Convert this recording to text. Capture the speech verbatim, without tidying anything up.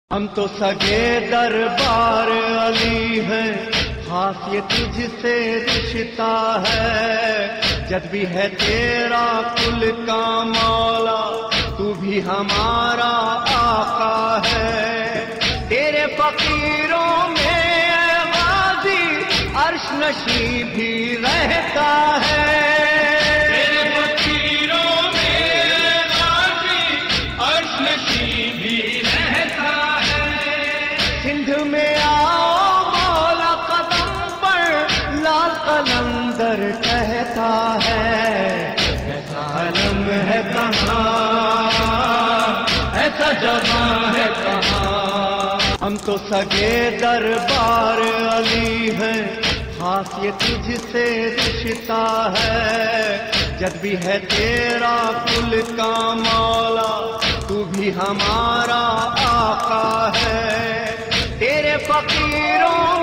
ہم تو سگے دربار علی ہیں، خاص یہ تجھ سے رشتہ ہے، جد بھی ہے تیرا کل کا مولا، تو بھی ہمارا آقا ہے۔ تیرے فقیروں میں اے غازی عرش نشیں بھی رہتا ہے۔ سندھ میں آؤ مولا قدم پر لال قلندر کہتا ہے، ایسا علم ہے کہاں، ایسا جہاں ہے کہاں۔ ہم تو سگے دربار علی ہیں، خاص یہ تجھ سے رشتہ ہے، جد بھی ہے تیرا کل کا مولا، تو بھی ہمارا آقا ہے۔ تیرے فقیروں